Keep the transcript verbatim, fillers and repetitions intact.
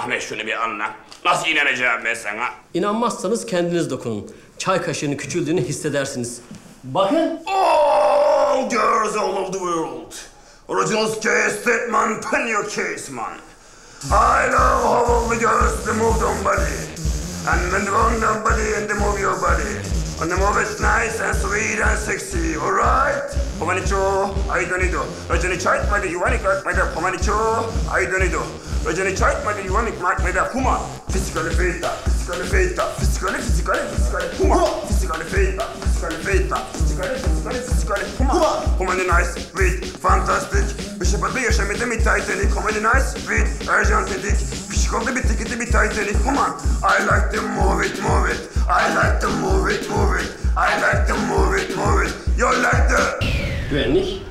Ahmet şunu bir anla. Nasıl inanacağım ben sana? İnanmazsanız kendiniz dokunun. Çay kaşığının küçüldüğünü hissedersiniz. Bakın. All girls all over the world. Original case that man, pen your case man. I love how all the girls they move their body. And when they move their body and they move your body. And they move it nice and sweet and sexy, alright? Pomanicho, I don't need to. Rajani chait made you want it, made a pomanicho, I don't need to. Rajani chait made you want it, made a puma. Physically fit, physically fit, physically, physically, physically, puma. Physically fit, physically fit, physically, physically, physically, puma. Pomani nice, sweet, fantastic. Bishop be a shame to me Titanic, pomani nice, sweet, urgent, Pişkolda bir tiketi bir Titanic, come on. I like to move it, move it. I like to move it, move it. I like to move it, move it. You like the... Güvenlik.